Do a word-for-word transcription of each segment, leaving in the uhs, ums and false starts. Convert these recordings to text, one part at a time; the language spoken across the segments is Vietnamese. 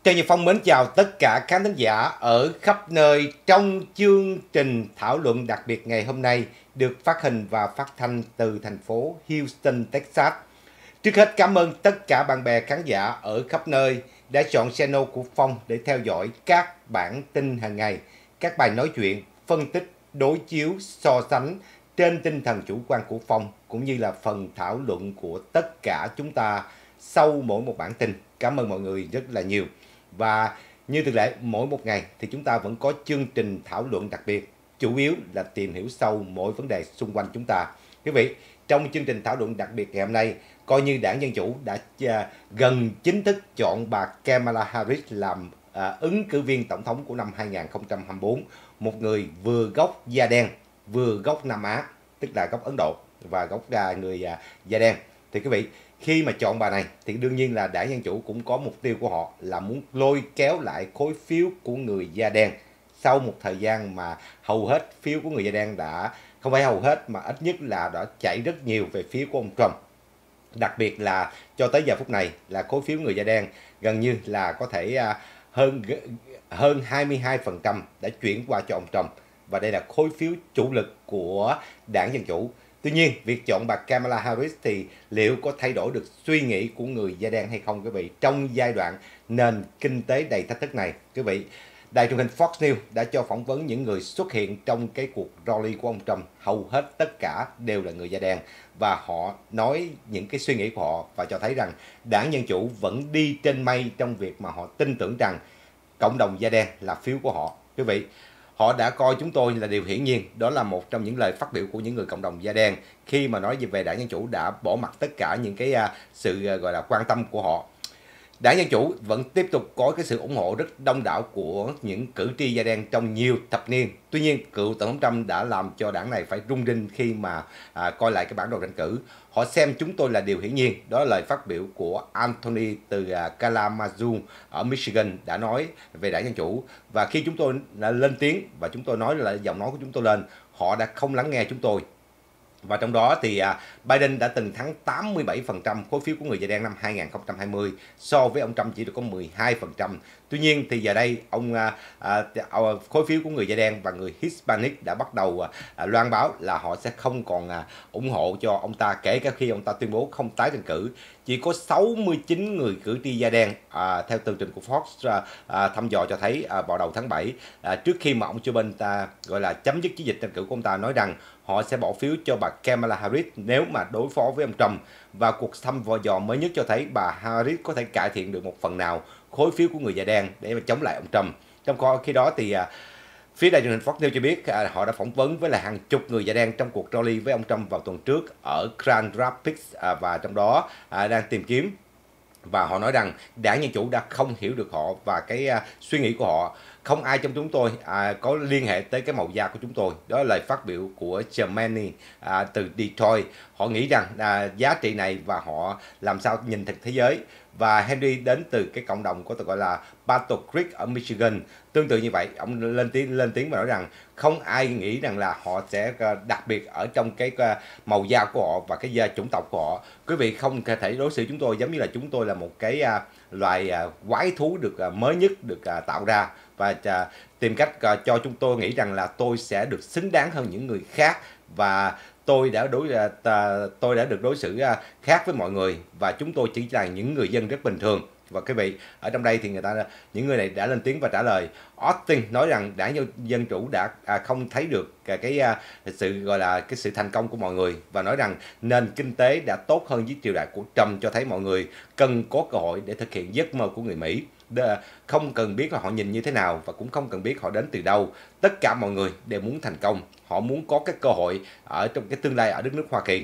Trần Nhật Phong mến chào tất cả khán thính giả ở khắp nơi trong chương trình thảo luận đặc biệt ngày hôm nay được phát hình và phát thanh từ thành phố Houston, Texas. Trước hết cảm ơn tất cả bạn bè khán giả ở khắp nơi đã chọn channel của Phong để theo dõi các bản tin hàng ngày, các bài nói chuyện, phân tích, đối chiếu, so sánh trên tinh thần chủ quan của Phong cũng như là phần thảo luận của tất cả chúng ta sau mỗi một bản tin. Cảm ơn mọi người rất là nhiều. Và như thường lệ, mỗi một ngày thì chúng ta vẫn có chương trình thảo luận đặc biệt, chủ yếu là tìm hiểu sâu mỗi vấn đề xung quanh chúng ta. Quý vị, trong chương trình thảo luận đặc biệt ngày hôm nay, coi như Đảng Dân Chủ đã uh, gần chính thức chọn bà Kamala Harris làm uh, ứng cử viên tổng thống của năm hai nghìn không trăm hai mươi tư, một người vừa gốc da đen, vừa gốc Nam Á, tức là gốc Ấn Độ và gốc uh, người uh, da đen. Thì quý vị, khi mà chọn bà này thì đương nhiên là Đảng Dân Chủ cũng có mục tiêu của họ là muốn lôi kéo lại khối phiếu của người da đen. Sau một thời gian mà hầu hết phiếu của người da đen đã, không phải hầu hết mà ít nhất là đã chảy rất nhiều về phía của ông Trump. Đặc biệt là cho tới giờ phút này là khối phiếu người da đen gần như là có thể hơn hơn hai mươi hai phần trăm đã chuyển qua cho ông Trump. Và đây là khối phiếu chủ lực của Đảng Dân Chủ. Tuy nhiên, việc chọn bà Kamala Harris thì liệu có thay đổi được suy nghĩ của người da đen hay không quý vị trong giai đoạn nền kinh tế đầy thách thức này? Quý vị, đài truyền hình Fox News đã cho phỏng vấn những người xuất hiện trong cái cuộc rally của ông Trump, hầu hết tất cả đều là người da đen và họ nói những cái suy nghĩ của họ và cho thấy rằng Đảng Dân Chủ vẫn đi trên mây trong việc mà họ tin tưởng rằng cộng đồng da đen là phiếu của họ. Quý vị, họ đã coi chúng tôi là điều hiển nhiên, đó là một trong những lời phát biểu của những người cộng đồng da đen khi mà nói về Đảng Dân Chủ đã bỏ mặc tất cả những cái uh, sự uh, gọi là quan tâm của họ. Đảng Dân Chủ vẫn tiếp tục có cái sự ủng hộ rất đông đảo của những cử tri da đen trong nhiều thập niên. Tuy nhiên, cựu Tổng thống Trump đã làm cho đảng này phải rung rinh khi mà à, coi lại cái bản đồ tranh cử. Họ xem chúng tôi là điều hiển nhiên. Đó là lời phát biểu của Anthony từ à, Kalamazoo ở Michigan đã nói về Đảng Dân Chủ. Và khi chúng tôi đã lên tiếng và chúng tôi nói là giọng nói của chúng tôi lên, họ đã không lắng nghe chúng tôi. Và trong đó thì Biden đã từng thắng tám mươi bảy phần trăm khối phiếu của người da đen năm hai nghìn không trăm hai mươi, so với ông Trump chỉ được có mười hai phần trăm. Tuy nhiên thì giờ đây ông à, à, khối phiếu của người da đen và người Hispanic đã bắt đầu à, loan báo là họ sẽ không còn à, ủng hộ cho ông ta, kể cả khi ông ta tuyên bố không tái tranh cử. Chỉ có sáu mươi chín người cử tri da đen à, theo tường trình của Fox à, à, thăm dò cho thấy à, vào đầu tháng bảy, à, trước khi mà ông Joe Biden ta gọi là chấm dứt chiến dịch tranh cử của ông ta, nói rằng họ sẽ bỏ phiếu cho bà Kamala Harris nếu mà đối phó với ông Trump. Và cuộc thăm dò mới nhất cho thấy bà Harris có thể cải thiện được một phần nào khối phiếu của người da đen để mà chống lại ông Trump. Trong khi đó thì à, phía đài truyền hình Fox News cho biết à, họ đã phỏng vấn với là hàng chục người da đen trong cuộc rally với ông Trump vào tuần trước ở Grand Rapids à, và trong đó à, đang tìm kiếm. Và họ nói rằng Đảng Dân Chủ đã không hiểu được họ và cái uh, suy nghĩ của họ. Không ai trong chúng tôi à, có liên hệ tới cái màu da của chúng tôi. Đó là lời phát biểu của Germany à, từ Detroit. Họ nghĩ rằng à, giá trị này và họ làm sao nhìn thực thế giới. Và Henry đến từ cái cộng đồng có thể gọi là Battle Creek ở Michigan. Tương tự như vậy, ông lên tiếng lên tiếng và nói rằng không ai nghĩ rằng là họ sẽ đặc biệt ở trong cái màu da của họ và cái da chủng tộc của họ. Quý vị không thể đối xử chúng tôi giống như là chúng tôi là một cái loài quái thú được mới nhất được tạo ra và tìm cách cho chúng tôi nghĩ rằng là tôi sẽ được xứng đáng hơn những người khác và tôi đã đối tôi đã được đối xử khác với mọi người và chúng tôi chỉ là những người dân rất bình thường. Và quý vị, ở trong đây thì người ta những người này đã lên tiếng và trả lời. Austin nói rằng Đảng Dân Chủ đã à, không thấy được cái, cái à, sự gọi là cái sự thành công của mọi người và nói rằng nền kinh tế đã tốt hơn dưới triều đại của Trump, cho thấy mọi người cần có cơ hội để thực hiện giấc mơ của người Mỹ. Không cần biết là họ nhìn như thế nào và cũng không cần biết họ đến từ đâu. Tất cả mọi người đều muốn thành công, họ muốn có cái cơ hội ở trong cái tương lai ở đất nước Hoa Kỳ.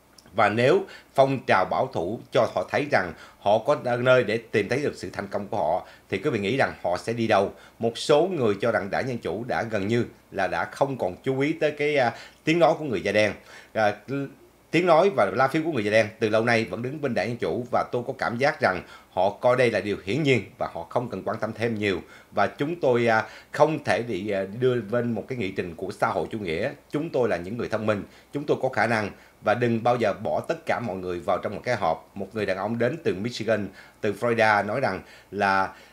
Và nếu phong trào bảo thủ cho họ thấy rằng họ có nơi để tìm thấy được sự thành công của họ thì quý vị nghĩ rằng họ sẽ đi đâu? Một số người cho rằng Đảng Dân Chủ đã gần như là đã không còn chú ý tới cái uh, tiếng nói của người da đen. Uh, tiếng nói và lá phiếu của người da đen từ lâu nay vẫn đứng bên Đảng Dân Chủ và tôi có cảm giác rằng họ coi đây là điều hiển nhiên và họ không cần quan tâm thêm nhiều. Và chúng tôi uh, không thể bị uh, đưa lên một cái nghị trình của xã hội chủ nghĩa. Chúng tôi là những người thông minh, chúng tôi có khả năng. Và đừng bao giờ bỏ tất cả mọi người vào trong một cái hộp. Một người đàn ông đến từ Michigan, từ Florida nói rằng là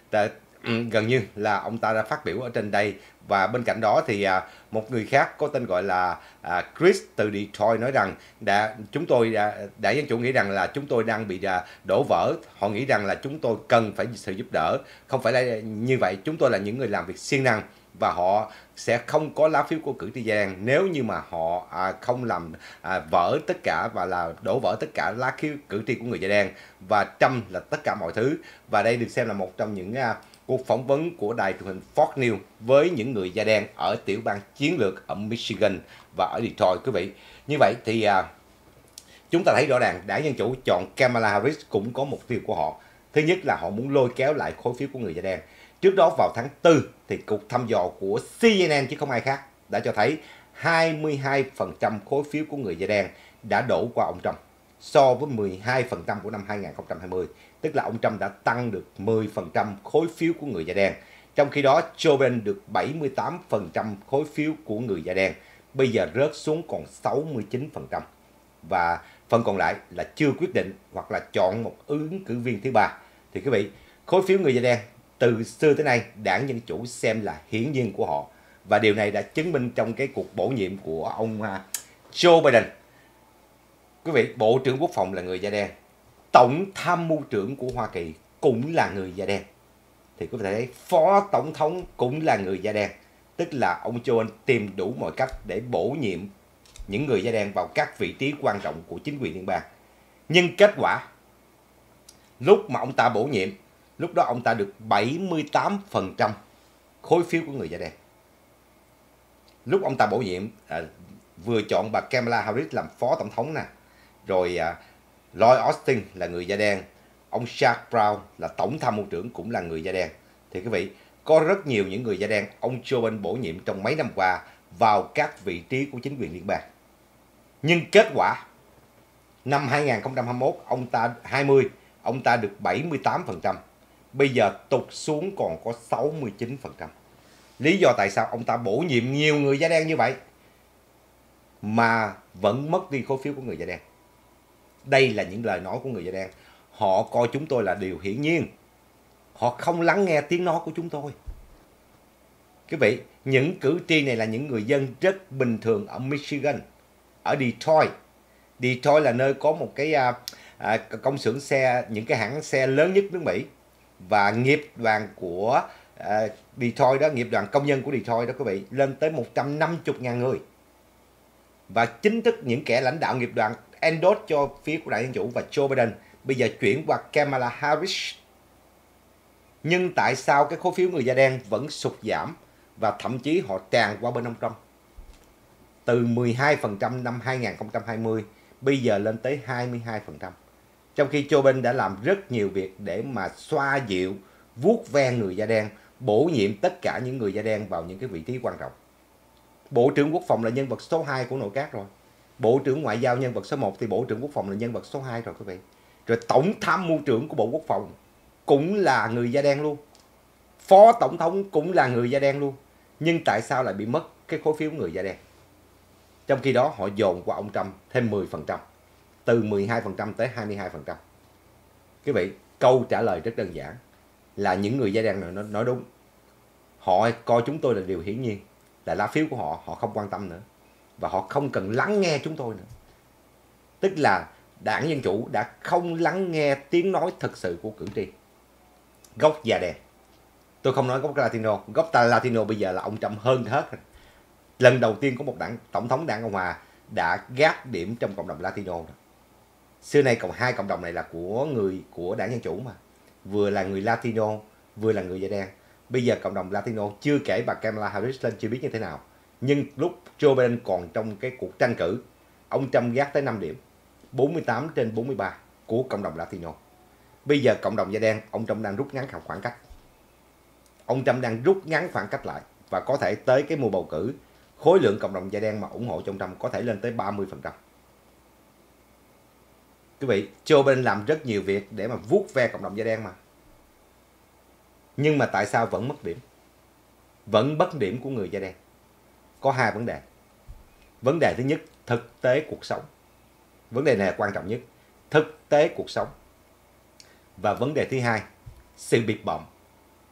Tại, gần như là ông ta đã phát biểu ở trên đây. Và bên cạnh đó thì à, một người khác có tên gọi là à, Chris từ Detroit nói rằng đã chúng tôi đã, Đảng Dân Chủ nghĩ rằng là chúng tôi đang bị à, đổ vỡ. Họ nghĩ rằng là chúng tôi cần phải sự giúp đỡ. Không phải là như vậy, chúng tôi là những người làm việc siêng năng và họ sẽ không có lá phiếu của cử tri da đen nếu như mà họ à, không làm à, vỡ tất cả và là đổ vỡ tất cả lá phiếu cử tri của người da đen, và Trump là tất cả mọi thứ. Và đây được xem là một trong những à, cuộc phỏng vấn của đài truyền hình Fox News với những người da đen ở tiểu bang chiến lược ở Michigan và ở Detroit, quý vị. Như vậy thì à, chúng ta thấy rõ ràng Đảng Dân Chủ chọn Kamala Harris cũng có mục tiêu của họ. Thứ nhất là họ muốn lôi kéo lại khối phiếu của người da đen. Trước đó vào tháng tư thì cuộc thăm dò của C N N chứ không ai khác đã cho thấy hai mươi hai phần trăm khối phiếu của người da đen đã đổ qua ông Trump so với mười hai phần trăm của năm hai nghìn không trăm hai mươi. Tức là ông Trump đã tăng được mười phần trăm khối phiếu của người da đen. Trong khi đó Joe Biden được bảy mươi tám phần trăm khối phiếu của người da đen, bây giờ rớt xuống còn sáu mươi chín phần trăm. Và phần còn lại là chưa quyết định hoặc là chọn một ứng cử viên thứ ba. Thì quý vị, khối phiếu người da đen từ xưa tới nay Đảng Dân Chủ xem là hiển nhiên của họ, và điều này đã chứng minh trong cái cuộc bổ nhiệm của ông Joe Biden. Quý vị, Bộ trưởng Quốc phòng là người da đen, Tổng tham mưu trưởng của Hoa Kỳ cũng là người da đen, thì quý vị thấy Phó Tổng thống cũng là người da đen. Tức là ông Joe Biden tìm đủ mọi cách để bổ nhiệm những người da đen vào các vị trí quan trọng của chính quyền liên bang. Nhưng kết quả, lúc mà ông ta bổ nhiệm, lúc đó ông ta được bảy mươi tám phần trăm khối phiếu của người da đen. Lúc ông ta bổ nhiệm, à, vừa chọn bà Kamala Harris làm Phó Tổng thống nè, rồi à, Lloyd Austin là người da đen, ông Chuck Brown là Tổng tham mưu trưởng cũng là người da đen. Thì quý vị, có rất nhiều những người da đen ông Joe Biden bổ nhiệm trong mấy năm qua vào các vị trí của chính quyền liên bang. Nhưng kết quả, năm hai nghìn không trăm hai mươi mốt, ông ta hai mươi, ông ta được bảy mươi tám phần trăm. Bây giờ tụt xuống còn có sáu mươi chín phần trăm. Lý do tại sao ông ta bổ nhiệm nhiều người da đen như vậy mà vẫn mất đi khối phiếu của người da đen? Đây là những lời nói của người da đen. Họ coi chúng tôi là điều hiển nhiên. Họ không lắng nghe tiếng nói của chúng tôi. Quý vị, những cử tri này là những người dân rất bình thường ở Michigan, ở Detroit. Detroit là nơi có một cái à, à, công xưởng xe, những cái hãng xe lớn nhất nước Mỹ. Và nghiệp đoàn của à, Detroit đó, nghiệp đoàn công nhân của Detroit đó quý vị, lên tới một trăm năm mươi nghìn người. Và chính thức những kẻ lãnh đạo nghiệp đoàn endorse cho phía của Đảng Dân Chủ và Joe Biden bây giờ chuyển qua Kamala Harris. Nhưng tại sao cái khối phiếu người da đen vẫn sụt giảm và thậm chí họ tràn qua bên ông Trump? Từ mười hai phần trăm năm hai nghìn không trăm hai mươi bây giờ lên tới hai mươi hai phần trăm. Trong khi Joe Biden đã làm rất nhiều việc để mà xoa dịu, vuốt ve người da đen, bổ nhiệm tất cả những người da đen vào những cái vị trí quan trọng. Bộ trưởng Quốc phòng là nhân vật số hai của nội các rồi. Bộ trưởng Ngoại giao nhân vật số một, thì Bộ trưởng Quốc phòng là nhân vật số hai rồi quý vị. Rồi Tổng tham mưu trưởng của Bộ Quốc phòng cũng là người da đen luôn. Phó Tổng thống cũng là người da đen luôn. Nhưng tại sao lại bị mất cái khối phiếu người da đen? Trong khi đó họ dồn qua ông Trump thêm mười phần trăm. Từ mười hai phần trăm tới hai mươi hai phần trăm. Quý vị, câu trả lời rất đơn giản là những người da đen này nói đúng. Họ coi chúng tôi là điều hiển nhiên, là lá phiếu của họ, họ không quan tâm nữa. Và họ không cần lắng nghe chúng tôi nữa. Tức là Đảng Dân Chủ đã không lắng nghe tiếng nói thực sự của cử tri gốc da đen. Tôi không nói gốc Latino, gốc Latino bây giờ là ông Trump hơn hết. Lần đầu tiên có một đảng tổng thống Đảng Cộng Hòa đã gác điểm trong cộng đồng Latino đó. Xưa nay còn hai cộng đồng này là của người của Đảng Dân Chủ mà, vừa là người Latino vừa là người da đen. Bây giờ cộng đồng Latino, chưa kể bà Kamala Harris lên chưa biết như thế nào, nhưng lúc Joe Biden còn trong cái cuộc tranh cử, ông Trump gác tới năm điểm, bốn mươi tám trên bốn mươi ba của cộng đồng Latino. Bây giờ cộng đồng da đen, ông Trump đang rút ngắn khoảng cách. Ông Trump đang rút ngắn khoảng cách lại, và có thể tới cái mùa bầu cử, khối lượng cộng đồng da đen mà ủng hộ cho ông Trump có thể lên tới ba mươi phần trăm. Quý vị, Joe Biden làm rất nhiều việc để mà vuốt ve cộng đồng da đen mà. Nhưng mà tại sao vẫn mất điểm? Vẫn mất điểm của người da đen? Có hai vấn đề. Vấn đề thứ nhất, thực tế cuộc sống. Vấn đề này là quan trọng nhất. Thực tế cuộc sống. Và vấn đề thứ hai, sự bịp bợm.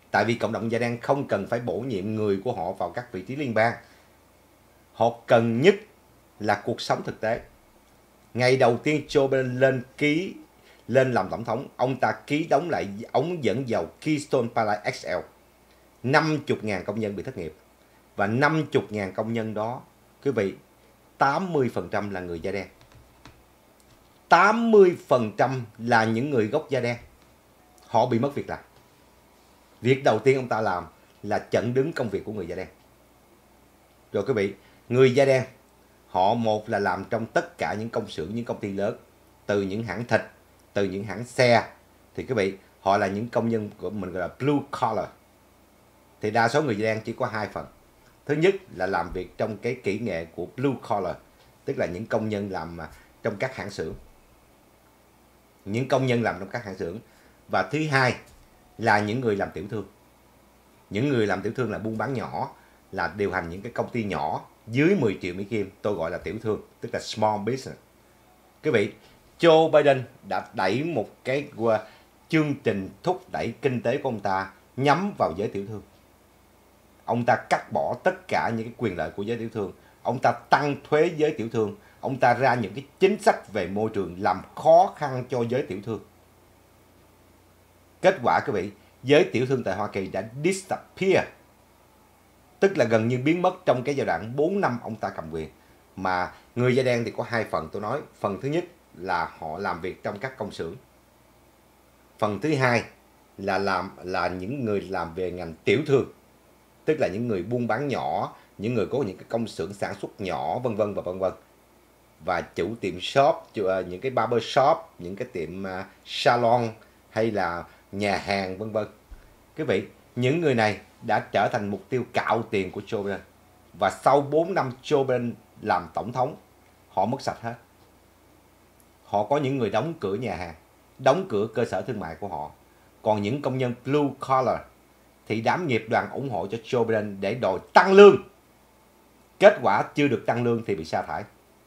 Tại vì cộng đồng da đen không cần phải bổ nhiệm người của họ vào các vị trí liên bang. Họ cần nhất là cuộc sống thực tế. Ngày đầu tiên Joe Biden lên ký lên làm tổng thống, ông ta ký đóng lại ống dẫn dầu Keystone Pipeline ích lờ. năm mươi nghìn công nhân bị thất nghiệp. Và năm mươi nghìn công nhân đó, quý vị, tám mươi phần trăm là người da đen. tám mươi phần trăm là những người gốc da đen. Họ bị mất việc làm. Việc đầu tiên ông ta làm là chặn đứng công việc của người da đen. Rồi quý vị, người da đen, họ một là làm trong tất cả những công xưởng, những công ty lớn, từ những hãng thịt, từ những hãng xe. Thì quý vị, họ là những công nhân của mình gọi là blue collar. Thì đa số người da đen chỉ có hai phần. Thứ nhất là làm việc trong cái kỹ nghệ của blue collar, tức là những công nhân làm trong các hãng xưởng. Những công nhân làm trong các hãng xưởng. Và thứ hai là những người làm tiểu thương. Những người làm tiểu thương là buôn bán nhỏ, là điều hành những cái công ty nhỏ dưới mười triệu Mỹ Kim, tôi gọi là tiểu thương, tức là small business. Quý vị, Joe Biden đã đẩy một cái chương trình thúc đẩy kinh tế của ông ta nhắm vào giới tiểu thương. Ông ta cắt bỏ tất cả những cái quyền lợi của giới tiểu thương. Ông ta tăng thuế giới tiểu thương. Ông ta ra những cái chính sách về môi trường làm khó khăn cho giới tiểu thương. Kết quả quý vị, giới tiểu thương tại Hoa Kỳ đã disappear, tức là gần như biến mất trong cái giai đoạn bốn năm ông ta cầm quyền. Mà người da đen thì có hai phần tôi nói. Phần thứ nhất là họ làm việc trong các công xưởng. Phần thứ hai là làm là những người làm về ngành tiểu thương, tức là những người buôn bán nhỏ, những người có những cái công xưởng sản xuất nhỏ, vân vân và vân vân. Và chủ tiệm shop, những cái barber shop, những cái tiệm salon hay là nhà hàng vân vân. Quý vị, những người này đã trở thành mục tiêu cạo tiền của Joe Biden. Và sau bốn năm Joe Biden làm tổng thống, họ mất sạch hết. Họ có những người đóng cửa nhà hàng, đóng cửa cơ sở thương mại của họ. Còn những công nhân blue collar thì đám nghiệp đoàn ủng hộ cho Joe Biden để đòi tăng lương. Kết quả chưa được tăng lương thì bị sa thải.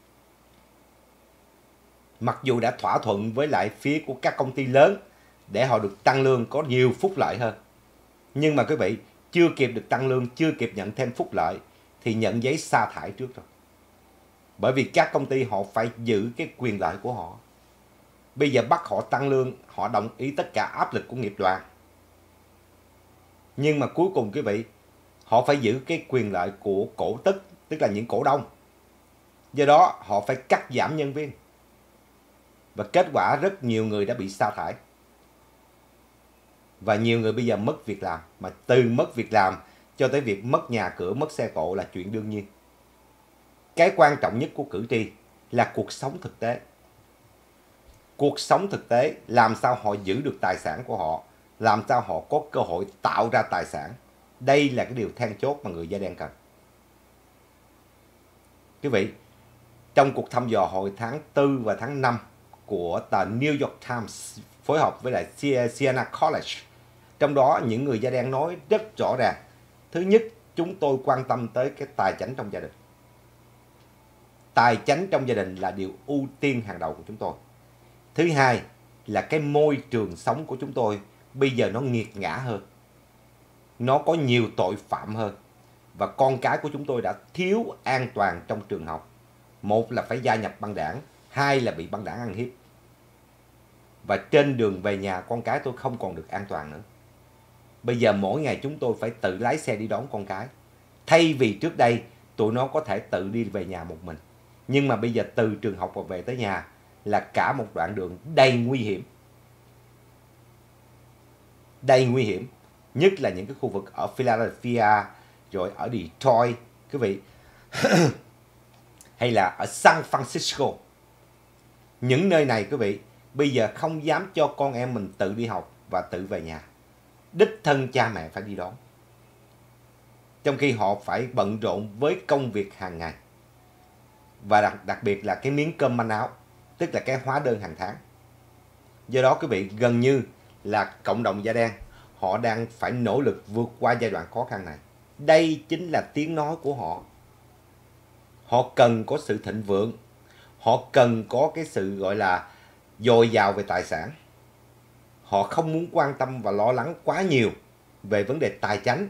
Mặc dù đã thỏa thuận với lại phía của các công ty lớn để họ được tăng lương có nhiều phúc lợi hơn. Nhưng mà quý vị, chưa kịp được tăng lương, chưa kịp nhận thêm phúc lợi thì nhận giấy sa thải trước rồi. Bởi vì các công ty họ phải giữ cái quyền lợi của họ. Bây giờ bắt họ tăng lương, họ đồng ý tất cả áp lực của nghiệp đoàn. Nhưng mà cuối cùng quý vị, họ phải giữ cái quyền lợi của cổ tức, tức là những cổ đông. Do đó họ phải cắt giảm nhân viên. Và kết quả rất nhiều người đã bị sa thải. Và nhiều người bây giờ mất việc làm. Mà từ mất việc làm cho tới việc mất nhà cửa, mất xe cộ là chuyện đương nhiên. Cái quan trọng nhất của cử tri là cuộc sống thực tế. Cuộc sống thực tế làm sao họ giữ được tài sản của họ, làm sao họ có cơ hội tạo ra tài sản. Đây là cái điều then chốt mà người da đen cần. Quý vị, trong cuộc thăm dò hồi tháng tư và tháng năm của tờ New York Times phối hợp với lại Siena College, trong đó những người da đen nói rất rõ ràng. Thứ nhất, chúng tôi quan tâm tới cái tài chính trong gia đình. Tài chính trong gia đình là điều ưu tiên hàng đầu của chúng tôi. Thứ hai là cái môi trường sống của chúng tôi bây giờ nó nghiệt ngã hơn. Nó có nhiều tội phạm hơn. Và con cái của chúng tôi đã thiếu an toàn trong trường học. Một là phải gia nhập băng đảng, hai là bị băng đảng ăn hiếp. Và trên đường về nhà con cái tôi không còn được an toàn nữa. Bây giờ mỗi ngày chúng tôi phải tự lái xe đi đón con cái. Thay vì trước đây tụi nó có thể tự đi về nhà một mình. Nhưng mà bây giờ từ trường học và về tới nhà là cả một đoạn đường đầy nguy hiểm. Đầy nguy hiểm. Nhất là những cái khu vực ở Philadelphia, rồi ở Detroit, quý vị. Hay là ở San Francisco. Những nơi này quý vị, bây giờ không dám cho con em mình tự đi học và tự về nhà. Đích thân cha mẹ phải đi đón. Trong khi họ phải bận rộn với công việc hàng ngày. Và đặc, đặc biệt là cái miếng cơm manh áo, tức là cái hóa đơn hàng tháng. Do đó quý vị, gần như là cộng đồng da đen, họ đang phải nỗ lực vượt qua giai đoạn khó khăn này. Đây chính là tiếng nói của họ. Họ cần có sự thịnh vượng. Họ cần có cái sự gọi là dồi dào về tài sản. Họ không muốn quan tâm và lo lắng quá nhiều về vấn đề tài chánh.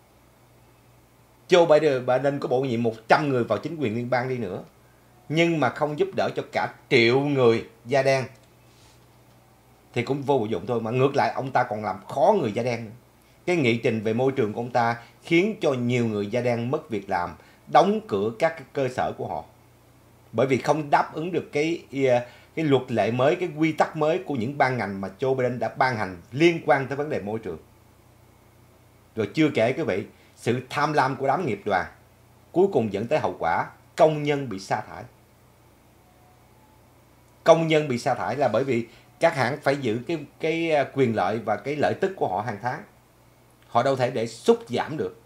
Joe Biden, Biden có bổ nhiệm một trăm người vào chính quyền liên bang đi nữa, nhưng mà không giúp đỡ cho cả triệu người da đen thì cũng vô dụng thôi. Mà ngược lại ông ta còn làm khó người da đen nữa. Cái nghị trình về môi trường của ông ta khiến cho nhiều người da đen mất việc làm, đóng cửa các cơ sở của họ, bởi vì không đáp ứng được cái cái luật lệ mới, cái quy tắc mới của những ban ngành mà Joe Biden đã ban hành liên quan tới vấn đề môi trường. Rồi chưa kể quý vị, sự tham lam của đám nghiệp đoàn cuối cùng dẫn tới hậu quả công nhân bị sa thải. Công nhân bị sa thải là bởi vì các hãng phải giữ cái cái quyền lợi và cái lợi tức của họ hàng tháng. Họ đâu thể để sút giảm được.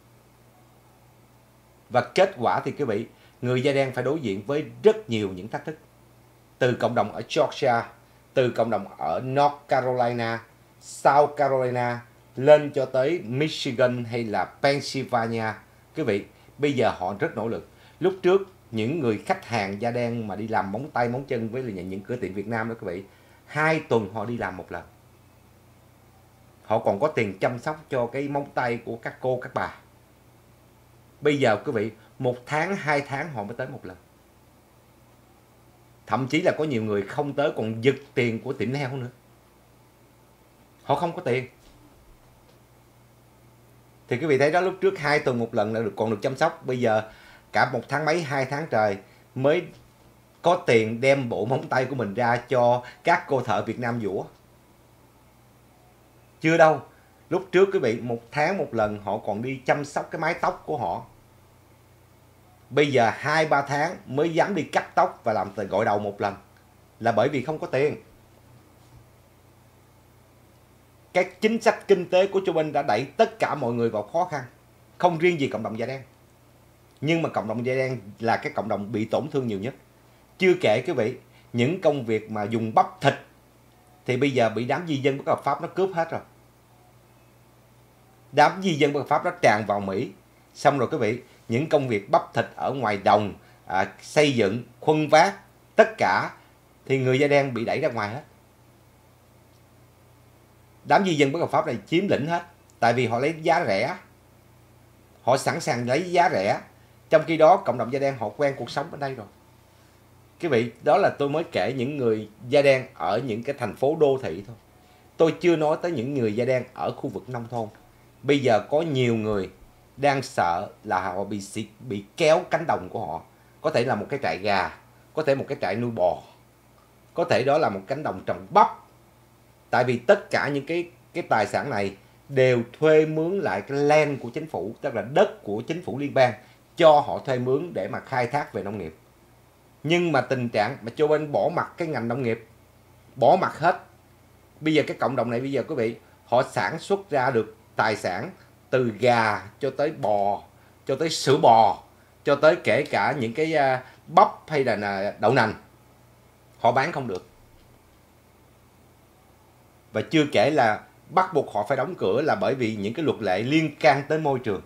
Và kết quả thì quý vị, người da đen phải đối diện với rất nhiều những thách thức. Từ cộng đồng ở Georgia, từ cộng đồng ở North Carolina, South Carolina, lên cho tới Michigan hay là Pennsylvania. Quý vị, bây giờ họ rất nỗ lực. Lúc trước, những người khách hàng da đen mà đi làm móng tay, móng chân với những cửa tiệm Việt Nam đó quý vị, hai tuần họ đi làm một lần. Họ còn có tiền chăm sóc cho cái móng tay của các cô, các bà. Bây giờ quý vị, một tháng, hai tháng họ mới tới một lần. Thậm chí là có nhiều người không tới còn giật tiền của tiệm nail nữa. Họ không có tiền. Thì quý vị thấy đó, lúc trước hai tuần một lần là được còn được chăm sóc. Bây giờ cả một tháng mấy, hai tháng trời mới có tiền đem bộ móng tay của mình ra cho các cô thợ Việt Nam giũa. Chưa đâu. Lúc trước quý vị, một tháng một lần họ còn đi chăm sóc cái mái tóc của họ. Bây giờ hai ba tháng mới dám đi cắt tóc và làm gội đầu một lần. Là bởi vì không có tiền. Các chính sách kinh tế của Joe Biden đã đẩy tất cả mọi người vào khó khăn. Không riêng gì cộng đồng da đen. Nhưng mà cộng đồng da đen là cái cộng đồng bị tổn thương nhiều nhất. Chưa kể quý vị, những công việc mà dùng bắp thịt thì bây giờ bị đám di dân bất hợp pháp nó cướp hết rồi. Đám di dân bất hợp pháp nó tràn vào Mỹ. Xong rồi quý vị, những công việc bắp thịt ở ngoài đồng, à, xây dựng, khuân vác, tất cả thì người da đen bị đẩy ra ngoài hết. Đám di dân bất hợp pháp này chiếm lĩnh hết. Tại vì họ lấy giá rẻ. Họ sẵn sàng lấy giá rẻ. Trong khi đó cộng đồng da đen họ quen cuộc sống ở đây rồi. Quý vị, đó là tôi mới kể những người da đen ở những cái thành phố đô thị thôi. Tôi chưa nói tới những người da đen ở khu vực nông thôn. Bây giờ có nhiều người đang sợ là họ bị bị kéo cánh đồng của họ. Có thể là một cái trại gà, có thể một cái trại nuôi bò, có thể đó là một cánh đồng trồng bắp. Tại vì tất cả những cái cái tài sản này đều thuê mướn lại cái land của chính phủ, tức là đất của chính phủ liên bang, cho họ thuê mướn để mà khai thác về nông nghiệp. Nhưng mà tình trạng mà Joe Biden bỏ mặt cái ngành nông nghiệp, bỏ mặt hết. Bây giờ cái cộng đồng này bây giờ quý vị, họ sản xuất ra được tài sản từ gà cho tới bò, cho tới sữa bò, cho tới kể cả những cái bắp hay là đậu nành. Họ bán không được. Và chưa kể là bắt buộc họ phải đóng cửa là bởi vì những cái luật lệ liên can tới môi trường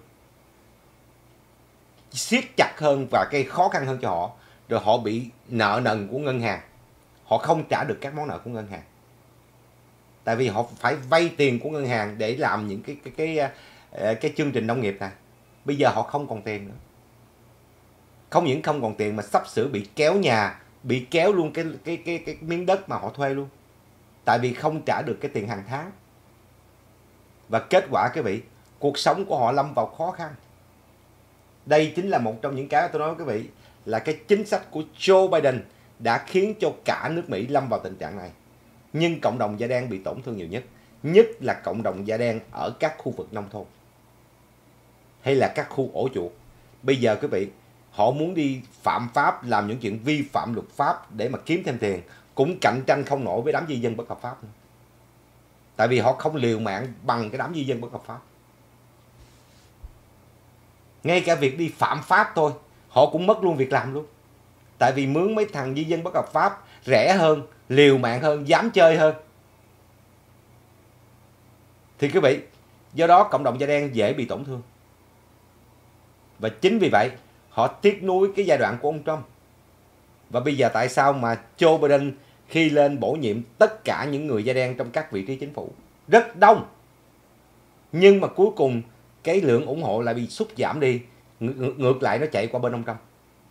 siết chặt hơn và gây khó khăn hơn cho họ. Rồi họ bị nợ nần của ngân hàng. Họ không trả được các món nợ của ngân hàng. Tại vì họ phải vay tiền của ngân hàng để làm những cái cái cái cái, cái chương trình nông nghiệp này. Bây giờ họ không còn tiền nữa. Không những không còn tiền mà sắp sửa bị kéo nhà, bị kéo luôn cái cái cái cái miếng đất mà họ thuê luôn. Tại vì không trả được cái tiền hàng tháng. Và kết quả quý vị, cuộc sống của họ lâm vào khó khăn. Đây chính là một trong những cái tôi nói với quý vị là cái chính sách của Joe Biden đã khiến cho cả nước Mỹ lâm vào tình trạng này. Nhưng cộng đồng da đen bị tổn thương nhiều nhất. Nhất là cộng đồng da đen ở các khu vực nông thôn. Hay là các khu ổ chuột. Bây giờ quý vị, họ muốn đi phạm pháp, làm những chuyện vi phạm luật pháp để mà kiếm thêm tiền. Cũng cạnh tranh không nổi với đám di dân bất hợp pháp nữa. Tại vì họ không liều mạng bằng cái đám di dân bất hợp pháp. Ngay cả việc đi phạm pháp thôi, họ cũng mất luôn việc làm luôn. Tại vì mướn mấy thằng di dân bất hợp pháp rẻ hơn, liều mạng hơn, dám chơi hơn. Thì quý vị, do đó cộng đồng da đen dễ bị tổn thương. Và chính vì vậy, họ tiếc nuối cái giai đoạn của ông Trump. Và bây giờ tại sao mà Joe Biden khi lên bổ nhiệm tất cả những người da đen trong các vị trí chính phủ rất đông. Nhưng mà cuối cùng cái lượng ủng hộ lại bị sút giảm đi, ng ngược lại nó chạy qua bên ông Trump.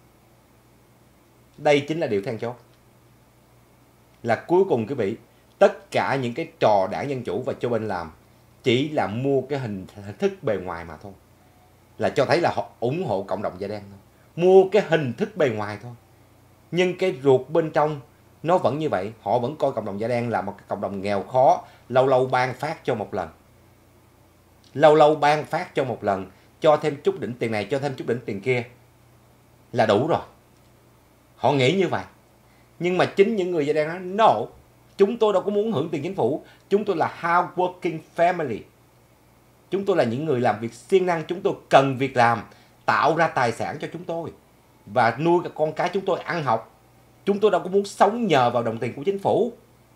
Đây chính là điều then chốt. Là cuối cùng quý vị, tất cả những cái trò đảng Dân Chủ và Joe Biden làm chỉ là mua cái hình thức bề ngoài mà thôi. Là cho thấy là họ ủng hộ cộng đồng da đen thôi. Mua cái hình thức bề ngoài thôi. Nhưng cái ruột bên trong nó vẫn như vậy. Họ vẫn coi cộng đồng da đen là một cái cộng đồng nghèo khó, lâu lâu ban phát cho một lần. Lâu lâu ban phát cho một lần, cho thêm chút đỉnh tiền này, cho thêm chút đỉnh tiền kia là đủ rồi. Họ nghĩ như vậy. Nhưng mà chính những người da đen nói, no, chúng tôi đâu có muốn hưởng tiền chính phủ. Chúng tôi là hard working family. Chúng tôi là những người làm việc siêng năng. Chúng tôi cần việc làm, tạo ra tài sản cho chúng tôi và nuôi các con cái chúng tôi ăn học. Chúng tôi đâu có muốn sống nhờ vào đồng tiền của chính phủ.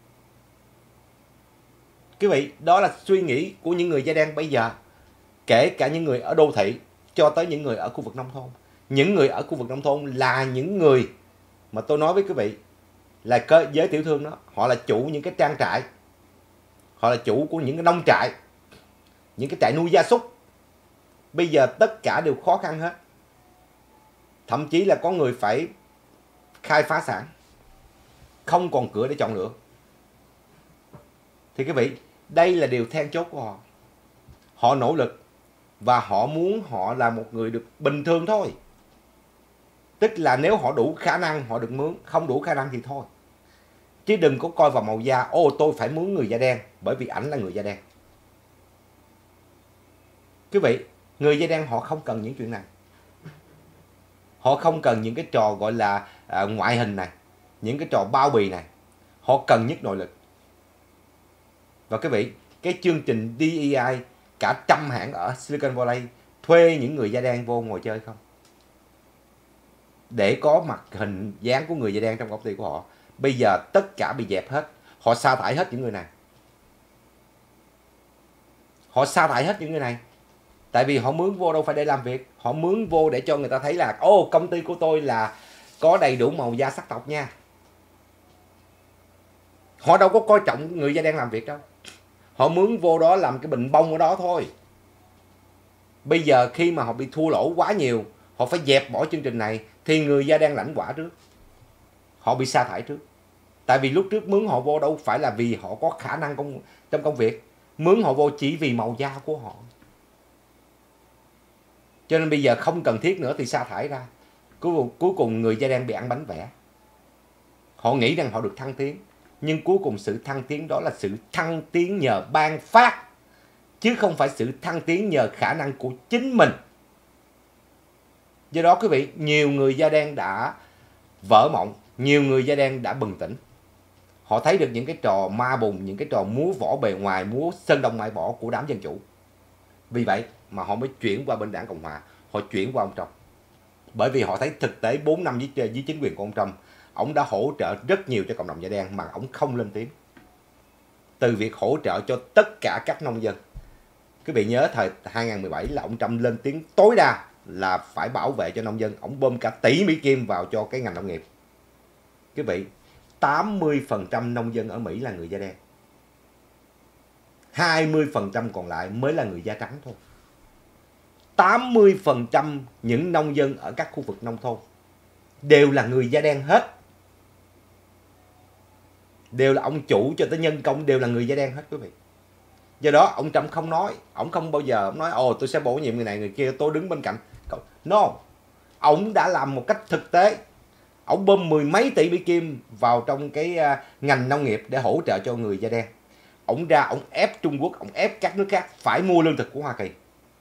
Quý vị, đó là suy nghĩ của những người da đen bây giờ. Kể cả những người ở đô thị cho tới những người ở khu vực nông thôn. Những người ở khu vực nông thôn là những người mà tôi nói với quý vị là cơ giới tiểu thương đó. Họ là chủ những cái trang trại. Họ là chủ của những cái nông trại, những cái trại nuôi gia súc. Bây giờ tất cả đều khó khăn hết. Thậm chí là có người phải khai phá sản, không còn cửa để chọn lựa. Thì quý vị, đây là điều then chốt của họ. Họ nỗ lực và họ muốn họ là một người được bình thường thôi. Tức là nếu họ đủ khả năng họ được mướn, không đủ khả năng thì thôi. Chứ đừng có coi vào màu da, ô tôi phải mướn người da đen bởi vì ảnh là người da đen. Quý vị, người da đen họ không cần những chuyện này. Họ không cần những cái trò gọi là à, ngoại hình này, những cái trò bao bì này. Họ cần nhất nội lực. Và quý vị, cái chương trình đê e i cả trăm hãng ở Silicon Valley thuê những người da đen vô ngồi chơi không? Để có mặt hình dáng của người da đen trong công ty của họ. Bây giờ tất cả bị dẹp hết. Họ sa thải hết những người này. Họ sa thải hết những người này. Tại vì họ mướn vô đâu phải để làm việc. Họ mướn vô để cho người ta thấy là ô, công ty của tôi là có đầy đủ màu da sắc tộc nha. Họ đâu có coi trọng người da đen làm việc đâu. Họ mướn vô đó làm cái bình bông ở đó thôi. Bây giờ khi mà họ bị thua lỗ quá nhiều, họ phải dẹp bỏ chương trình này, thì người da đen lãnh quả trước. Họ bị sa thải trước. Tại vì lúc trước mướn họ vô đâu phải là vì họ có khả năng công, trong công việc. Mướn họ vô chỉ vì màu da của họ. Cho nên bây giờ không cần thiết nữa thì sa thải ra. Cuối, cuối cùng người da đen bị ăn bánh vẽ. Họ nghĩ rằng họ được thăng tiến. Nhưng cuối cùng sự thăng tiến đó là sự thăng tiến nhờ ban phát. Chứ không phải sự thăng tiến nhờ khả năng của chính mình. Do đó quý vị, nhiều người da đen đã vỡ mộng. Nhiều người da đen đã bừng tỉnh. Họ thấy được những cái trò ma bùng, những cái trò múa võ bề ngoài, múa sơn đông mãi bỏ của đám Dân Chủ. Vì vậy mà họ mới chuyển qua bên đảng Cộng Hòa. Họ chuyển qua ông Trump. Bởi vì họ thấy thực tế bốn năm dưới, dưới chính quyền của ông Trump, ông đã hỗ trợ rất nhiều cho cộng đồng da đen mà ông không lên tiếng. Từ việc hỗ trợ cho tất cả các nông dân. Quý vị nhớ thời hai không một bảy là ông Trump lên tiếng tối đa là phải bảo vệ cho nông dân. Ông bơm cả tỷ Mỹ Kim vào cho cái ngành nông nghiệp. Quý vị, tám mươi phần trăm nông dân ở Mỹ là người da đen. hai mươi phần trăm còn lại mới là người da trắng thôi. tám mươi phần trăm những nông dân ở các khu vực nông thôn đều là người da đen hết. Đều là ông chủ cho tới nhân công đều là người da đen hết quý vị. Do đó ông Trump không nói, ông không bao giờ ông nói ồ tôi sẽ bổ nhiệm người này người kia, tôi đứng bên cạnh. No, ông đã làm một cách thực tế. Ông bơm mười mấy tỷ Mỹ Kim vào trong cái uh, ngành nông nghiệp để hỗ trợ cho người da đen. Ông ra, ông ép Trung Quốc, ông ép các nước khác phải mua lương thực của Hoa Kỳ.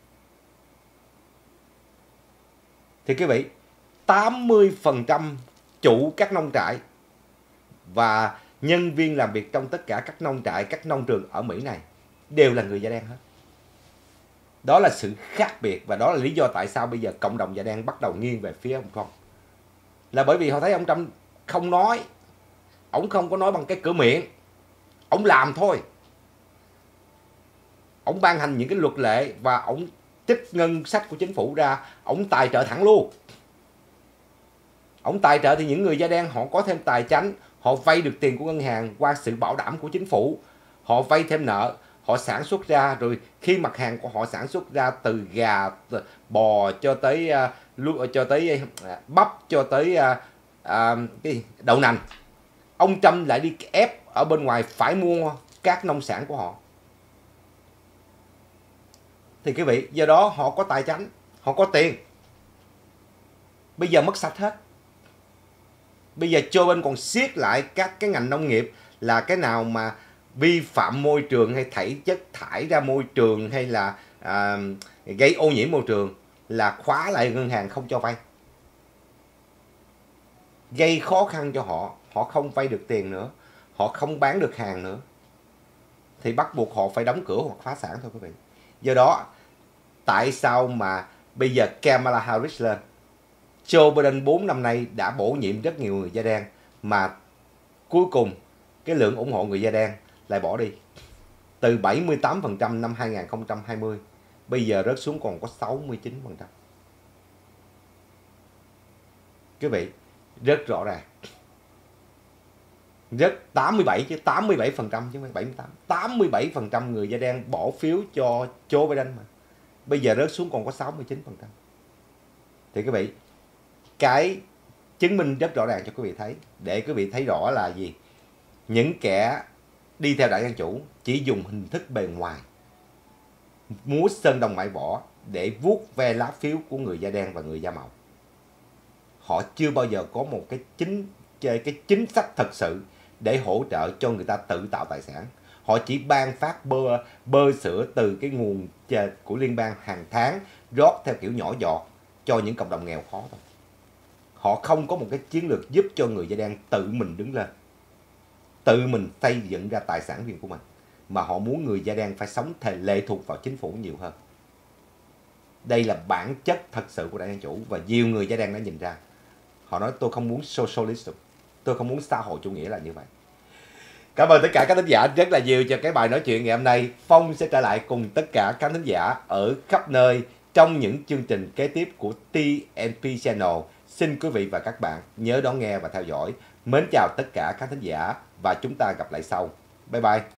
Thì quý vị, tám mươi phần trăm chủ các nông trại và nhân viên làm việc trong tất cả các nông trại, các nông trường ở Mỹ này đều là người da đen hết. Đó là sự khác biệt và đó là lý do tại sao bây giờ cộng đồng da đen bắt đầu nghiêng về phía ông Trump. Là bởi vì họ thấy ông Trump không nói. Ông không có nói bằng cái cửa miệng. Ông làm thôi. Ông ban hành những cái luật lệ và ông trích ngân sách của chính phủ ra. Ông tài trợ thẳng luôn. Ông tài trợ thì những người da đen họ có thêm tài chánh. Họ vay được tiền của ngân hàng qua sự bảo đảm của chính phủ. Họ vay thêm nợ. Họ sản xuất ra rồi, khi mặt hàng của họ sản xuất ra từ gà, từ bò cho tới uh, cho tới uh, bắp, cho tới uh, uh, cái đậu nành, ông Trump lại đi ép ở bên ngoài phải mua các nông sản của họ. Thì quý vị, do đó họ có tài chánh, họ có tiền. Bây giờ mất sạch hết. Bây giờ Joe Biden còn siết lại các cái ngành nông nghiệp, là cái nào mà vi phạm môi trường hay thải chất thải ra môi trường hay là à, gây ô nhiễm môi trường là khóa lại ngân hàng không cho vay. Gây khó khăn cho họ, họ không vay được tiền nữa, họ không bán được hàng nữa. Thì bắt buộc họ phải đóng cửa hoặc phá sản thôi quý vị. Do đó, tại sao mà bây giờ Kamala Harris lên? Joe Biden bốn năm nay đã bổ nhiệm rất nhiều người da đen, mà cuối cùng cái lượng ủng hộ người da đen lại bỏ đi. Từ bảy mươi tám phần trăm năm hai nghìn không trăm hai mươi, bây giờ rớt xuống còn có sáu mươi chín phần trăm. Quý vị, rất rõ ràng. Rất tám mươi bảy chứ, tám mươi bảy phần trăm chứ không phải bảy mươi tám. tám mươi bảy phần trăm người da đen bỏ phiếu cho Joe Biden mà. Bây giờ rớt xuống còn có sáu mươi chín phần trăm. Thì quý vị, cái chứng minh rất rõ ràng cho quý vị thấy, để quý vị thấy rõ là gì? Những kẻ đi theo Đảng Dân Chủ chỉ dùng hình thức bề ngoài, múa sơn đồng mãi võ để vuốt ve lá phiếu của người da đen và người da màu. Họ chưa bao giờ có một cái chính cái chính sách thật sự để hỗ trợ cho người ta tự tạo tài sản. Họ chỉ ban phát bơ bơ sữa từ cái nguồn của liên bang hàng tháng, rót theo kiểu nhỏ giọt cho những cộng đồng nghèo khó thôi. Họ không có một cái chiến lược giúp cho người da đen tự mình đứng lên, tự mình xây dựng ra tài sản riêng của mình, mà họ muốn người da đen phải sống thể lệ thuộc vào chính phủ nhiều hơn. Đây là bản chất thật sự của Đảng Dân Chủ, và nhiều người da đen đã nhìn ra. Họ nói tôi không muốn socialism, tôi không muốn xã hội chủ nghĩa là như vậy. Cảm ơn tất cả các thính giả rất là nhiều cho cái bài nói chuyện ngày hôm nay. Phong sẽ trở lại cùng tất cả các thính giả ở khắp nơi trong những chương trình kế tiếp của tê en pê Channel. Xin quý vị và các bạn nhớ đón nghe và theo dõi. Mến chào tất cả các thính giả và chúng ta gặp lại sau. Bye bye.